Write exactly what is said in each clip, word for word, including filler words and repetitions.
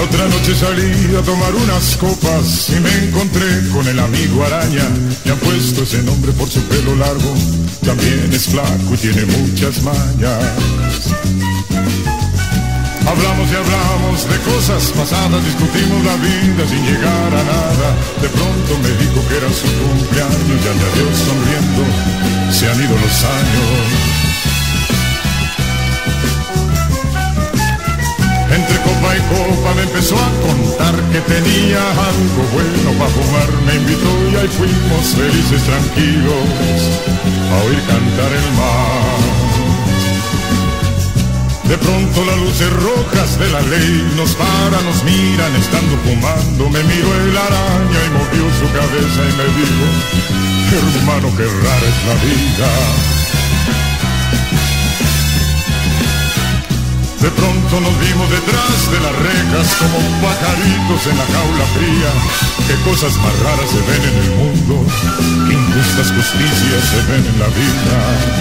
Otra noche salí a tomar unas copas y me encontré con el amigo Araña. Le han puesto ese nombre por su pelo largo, también es flaco y tiene muchas mañas. Hablamos y hablamos de cosas pasadas, discutimos la vida sin llegar a nada. De pronto me dijo que era su cumpleaños y añadió sonriendo, se han ido los años. Entre copa y copa me empezó a contar que tenía algo bueno para fumar. Me invitó y ahí fuimos felices, tranquilos, a oír cantar el mar. De pronto las luces rojas de la ley nos paran, nos miran estando fumando. Me miró el Araña y movió su cabeza y me dijo: hermano, qué rara es la vida. De pronto nos vimos detrás de las rejas como pajaritos en la jaula fría. Qué cosas más raras se ven en el mundo, qué injustas justicias se ven en la vida.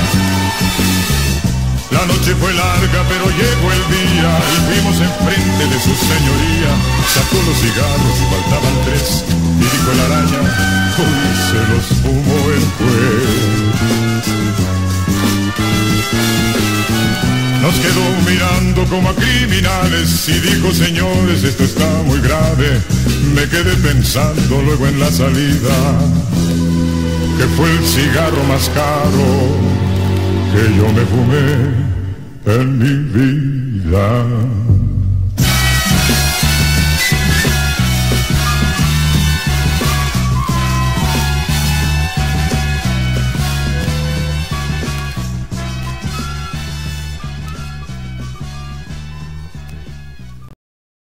La noche fue larga pero llegó el día y fuimos enfrente de su señoría. Sacó los cigarros y faltaban tres y dijo el Araña: hoy se los fumó el juez. Nos quedó mirando como a criminales y dijo: señores, esto está muy grave. Me quedé pensando luego en la salida que fue el cigarro más caro que yo me fumé en mi vida.